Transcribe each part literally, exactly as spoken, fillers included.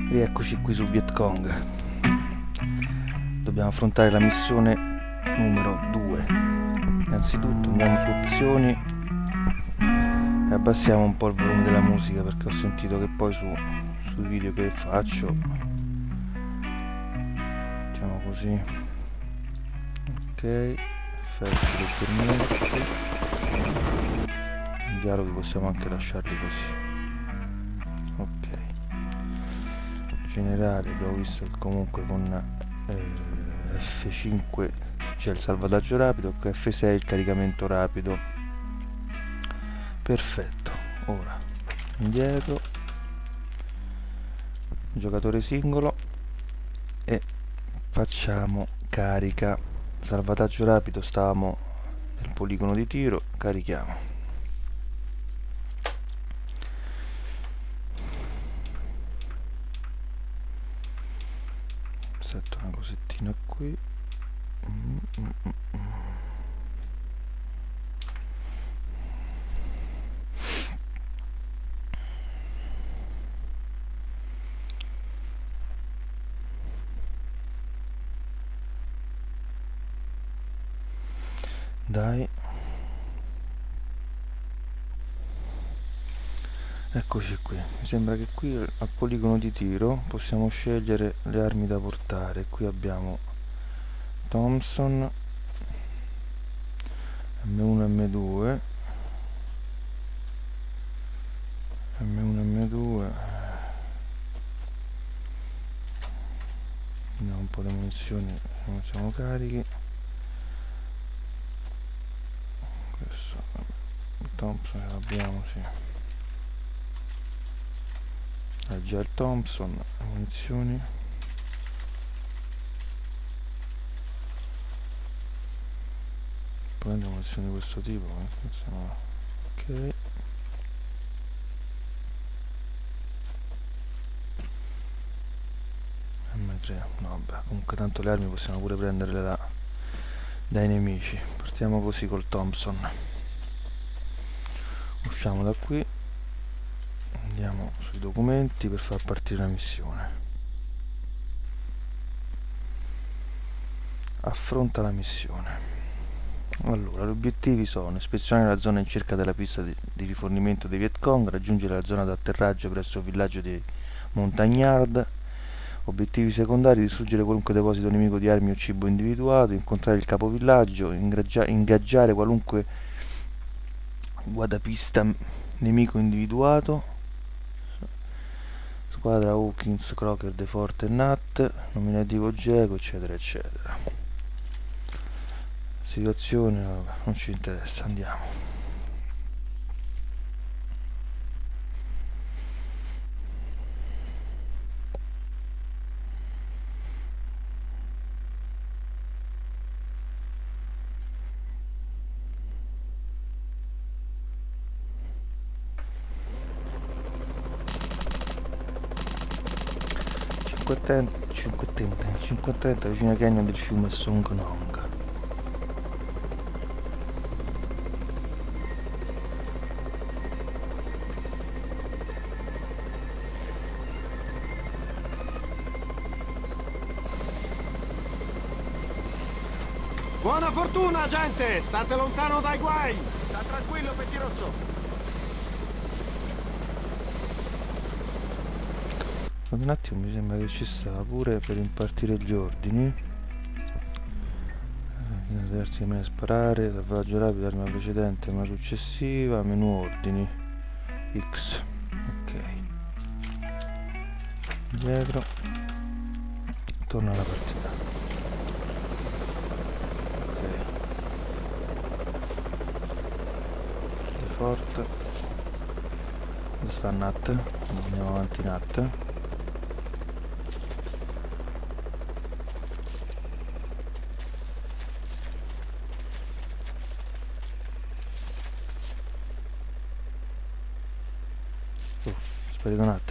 Rieccoci qui su Vietcong. Dobbiamo affrontare la missione numero due. Innanzitutto andiamo su opzioni e abbassiamo un po' il volume della musica, perché ho sentito che poi su, sui video che faccio, mettiamo così, ok, effetti leggermente, i dialoghi possiamo anche lasciarli così, ok. Generale abbiamo visto che comunque con eh, F cinque c'è il salvataggio rapido, con F sei il caricamento rapido. Perfetto. Ora indietro, giocatore singolo, e facciamo carica. Salvataggio rapido, stavamo nel poligono di tiro, carichiamo. Setto una cosettina qui. mm, mm, mm. Dai, eccoci qui. Mi sembra che qui al poligono di tiro possiamo scegliere le armi da portare. Qui abbiamo Thompson, M uno M due, M uno M due, vediamo un po' le munizioni se non siamo carichi. Questo il Thompson ce l'abbiamo, sì. Ha già il Thompson, le munizioni. Poi andiamo munizioni di questo tipo, ok. M tre, no vabbè, comunque tanto le armi possiamo pure prenderle da, dai nemici. Partiamo così col Thompson. Usciamo da qui, andiamo sui documenti per far partire la missione. Affronta la missione. Allora, gli obiettivi sono: ispezionare la zona in cerca della pista di, di rifornimento dei Vietcong, raggiungere la zona d'atterraggio presso il villaggio di Montagnard. Obiettivi secondari: distruggere qualunque deposito nemico di armi o cibo individuato, incontrare il capovillaggio, ingaggiare qualunque guardapista nemico individuato. Squadra Hawkins, Crocker, De Forte e Nat, nominativo Geco, eccetera eccetera. Situazione, vabbè, non ci interessa, andiamo. cinque e trenta vicino ai canyon del fiume Song Nong. Buona fortuna, gente! State lontano dai guai! Sta tranquillo, Pettirosso! Un attimo, mi sembra che ci stava pure per impartire gli ordini. Eh, terzi che sparare, salvataggio rapido, arma precedente, arma successiva, menu ordini. X. Ok. Dietro. Torna alla partita. Ok. De Forte. Dove sta Nat? Andiamo avanti Nat. Oh, sparito Nat.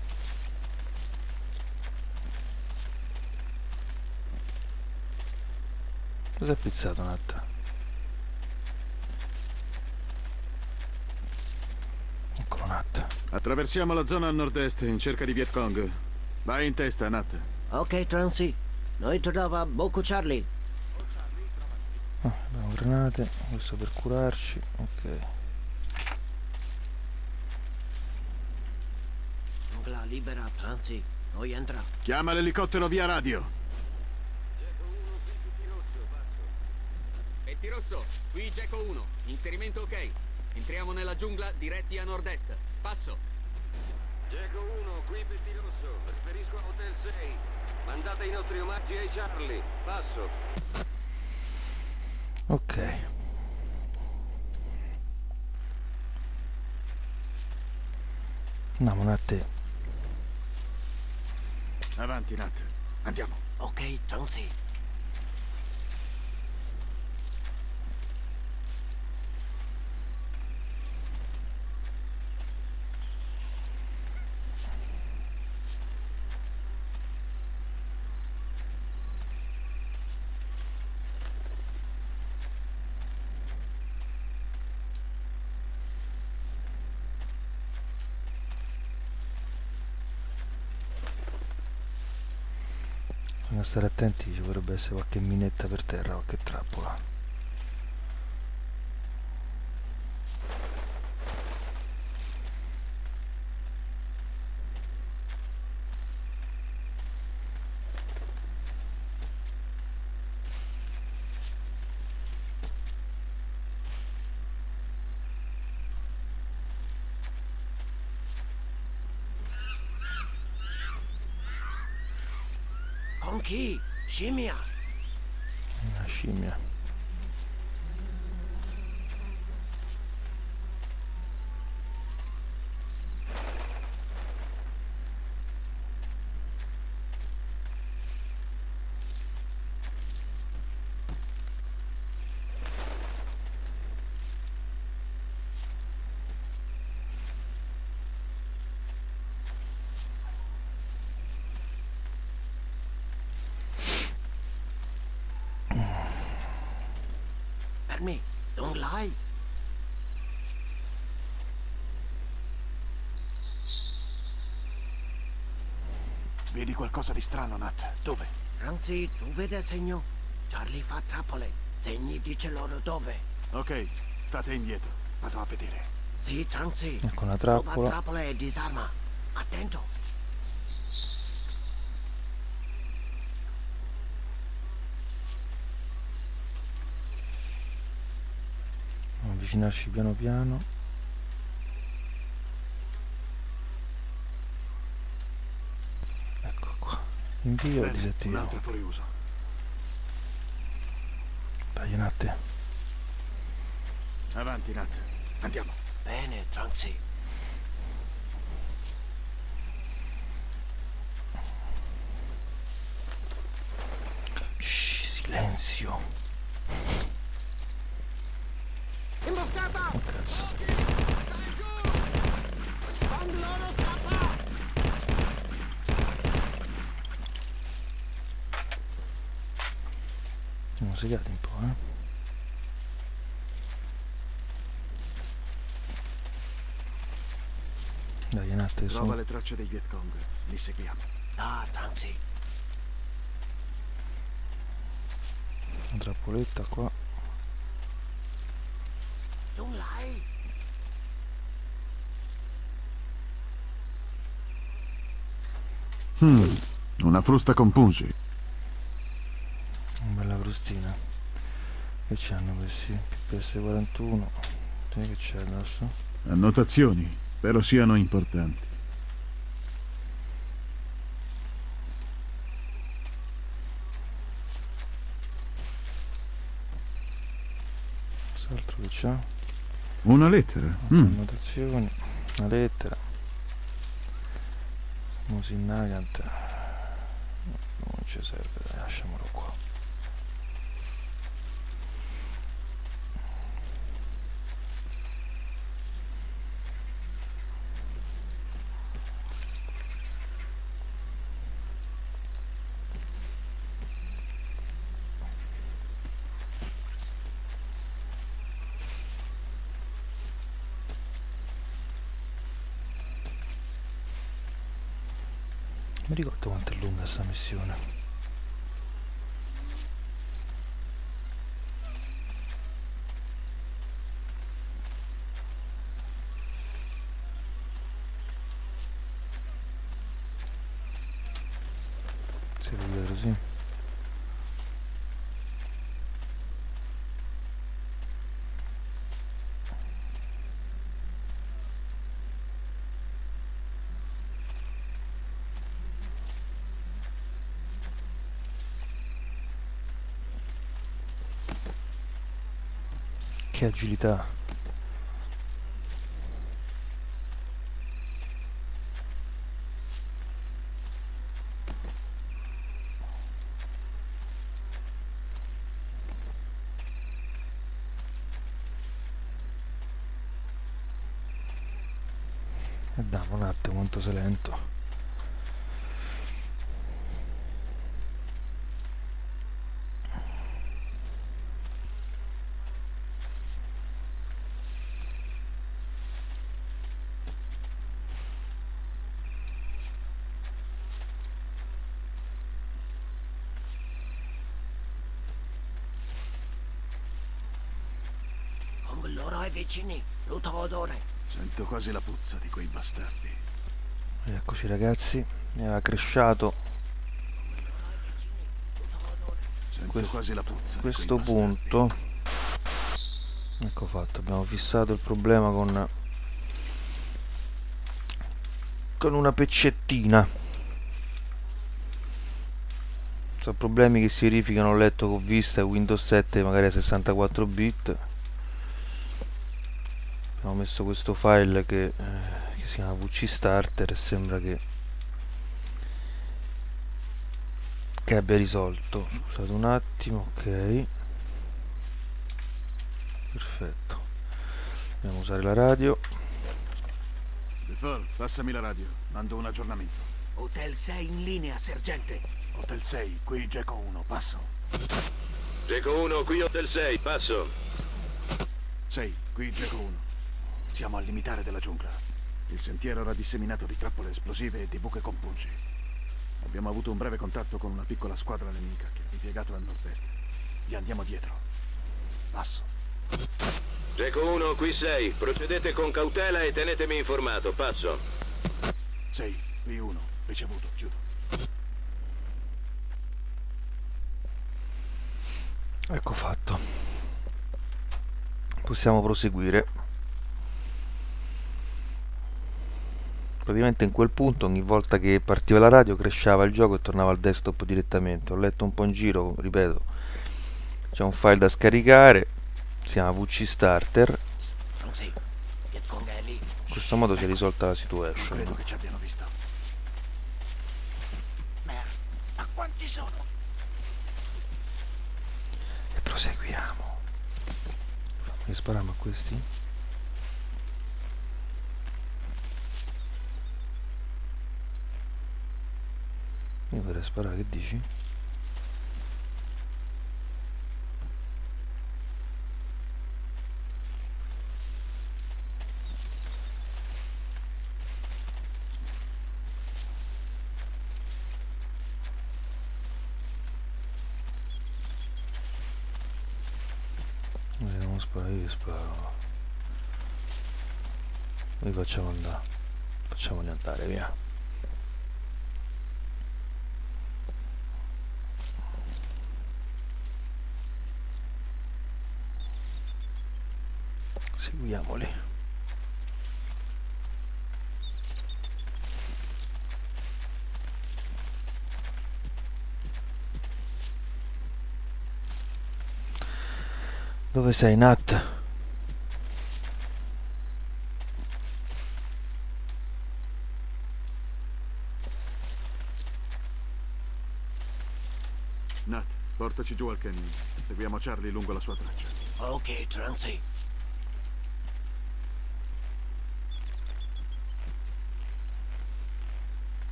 Cosa è pizzato Nat? Eccolo Nat. Attraversiamo la zona a nord-est in cerca di Vietcong. Vai in testa, Nat. Ok, Transi. Noi torniamo a Bocco Charlie. Ah, abbiamo granate, questo per curarci, ok. Jungla libera, Transi. Noi entra. Chiama l'elicottero via radio. Pettirosso, qui Geco uno. Inserimento ok. Entriamo nella giungla diretti a nord-est. Passo. Geco uno, qui Pettirosso. Riferisco a Hotel sei. Mandate i nostri omaggi ai Charlie. Passo. Ok. Andiamo a te. Avanti, Nat. Andiamo. Ok, Transi. Bisogna stare attenti, ci potrebbe essere qualche minetta per terra, qualche trappola. Con chi? Scimmia. Una scimmia. Fermi. Non l'hai? Vedi qualcosa di strano, Nat? Dove? Transi, tu vedi il segno? Charlie fa trappole. Segni dice loro dove. Ok, state indietro. Vado a vedere. Sì, Transi. Ecco una Trova trappola. trappole e disarma. Attento. Avvicinarci piano piano. Ecco qua. Invio e Bene, un disattiviamo. altro fuori uso. Dai un attimo. Avanti, Nat. Andiamo. Bene, Transi. Shh, silenzio. Imboscata! Oh cazzo. Con loro scappa! Siamo segati un po', eh. Dai un attimo Trova su. le tracce dei Vietcong. Li seguiamo. Ah, Transi. Una trappoletta qua. Non l'hai? Hmm, una frusta con pungi. Una bella crostina. Che c'hanno questi? P S quarantuno. Che c'è adesso? Annotazioni, spero siano importanti. Cos'altro che c'ha? Una lettera. Altre Mm. annotazioni. Una lettera. Musin Nagant. Non ci serve, dai, lasciamolo qua. mi ricordo quanto è lunga sta missione. Se lo vedo così. Che agilità. E dammi un attimo quanto sei lento. Con loro ai vicini, brutto odore. Sento quasi la puzza di quei bastardi. Eccoci ragazzi, mi aveva crashato Sento Questo- quasi la puzza questo di quei bastardi. punto. Ecco fatto, abbiamo fissato il problema con con una peccettina. Sono problemi che si verificano, ho letto con vista Windows sette magari a sessantaquattro bit. Abbiamo messo questo file che, eh, che si chiama V C Starter e sembra che che abbia risolto. Scusate un attimo, ok, perfetto. Dobbiamo usare la radio. Default, passami la radio. Mando un aggiornamento. Hotel sei in linea, sergente. Hotel sei, qui Geco uno, passo. Geco uno, qui Hotel sei, passo. sei, qui Geco uno. Siamo al limitare della giungla. Il sentiero era disseminato di trappole esplosive e di buche con punci. Abbiamo avuto un breve contatto con una piccola squadra nemica che ha ripiegato a nord-est. Gli andiamo dietro. Passo. Geco uno, qui sei. Procedete con cautela e tenetemi informato, passo. sei, qui uno. Ricevuto, chiudo. Ecco fatto. Possiamo proseguire. Praticamente in quel punto ogni volta che partiva la radio crashava il gioco e tornava al desktop direttamente. Ho letto un po' in giro, ripeto, c'è un file da scaricare, si chiama V C Starter. Non si. Vietcong è lì. In questo modo si è risolta la Non situation. credo che ci abbiano visto. Merda, ma quanti sono? E proseguiamo. Fammi spariamo a questi. Io vorrei sparare, che dici? Vediamo, sparo, io sparo. Li facciamo andare. Facciamoli andare, via. Seguiamoli. Dove sei, Nat? Nat, portaci giù al canyon. Seguiamo Charlie lungo la sua traccia. Ok, Transi.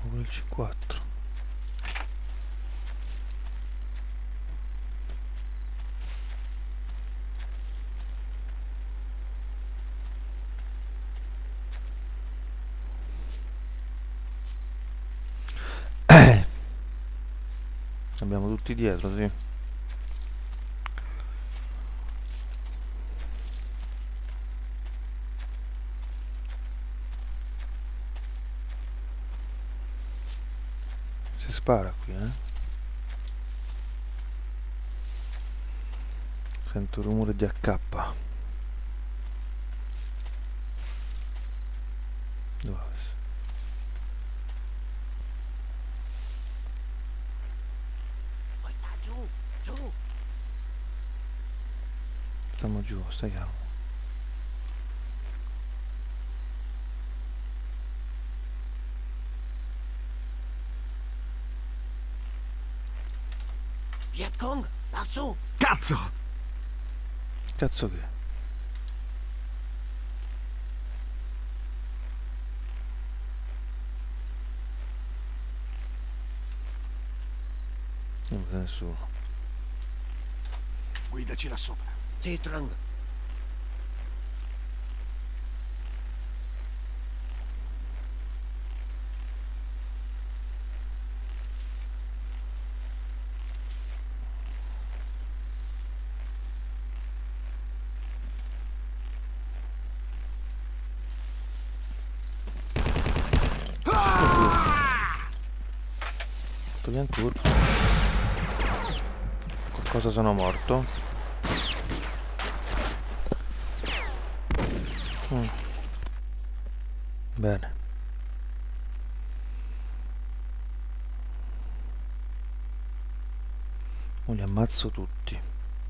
pure il C quattro. Abbiamo tutti dietro, sì. Si spara qui, eh. Sento rumore di A K. Dove? Poi sta giù, giù. Stiamo giù, stai calmo. Vietcong, lassù. Cazzo! Cazzo che? Non vedo nessuno. Guidaci là sopra. Sì, Trung. Togliamo il turbo. Qualcosa sono morto. Mm. Bene. Ora li ammazzo tutti.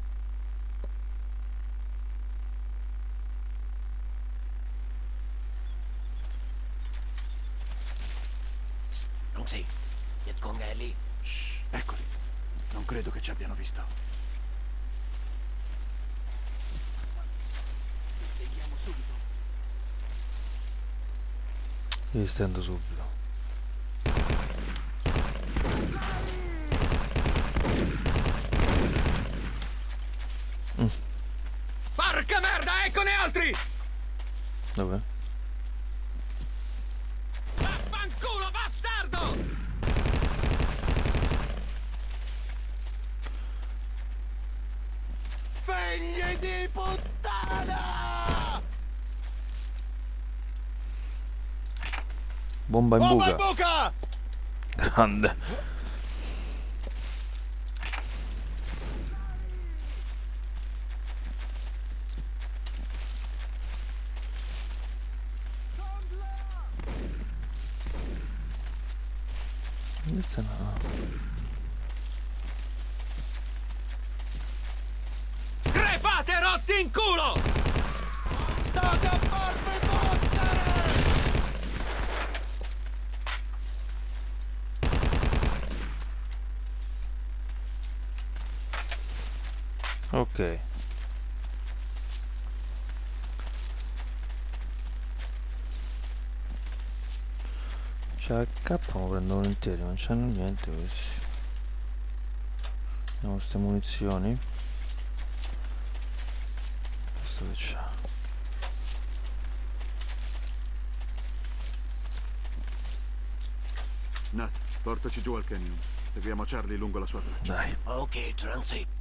Psst, non si. Vietcong è lì. Shh, eccoli. Non credo che ci abbiano visto. Li svegliamo subito. Li stendo subito. Mm. Porca merda, eccone altri! Dove? Vaffanculo, bastardo! Figli di puttana! Bomba in Bomba in buca. buca! Grande. Questa no. Crepate rotti in culo! Andate a farvi fottere! Ok. C'è K, ma prendo volentieri, non c'hanno niente questi. Vediamo queste munizioni. Questo che c'ha. Nat, portaci giù al canyon. Seguiamo Charlie lungo la sua traccia. Dai. Ok, Trung, sì.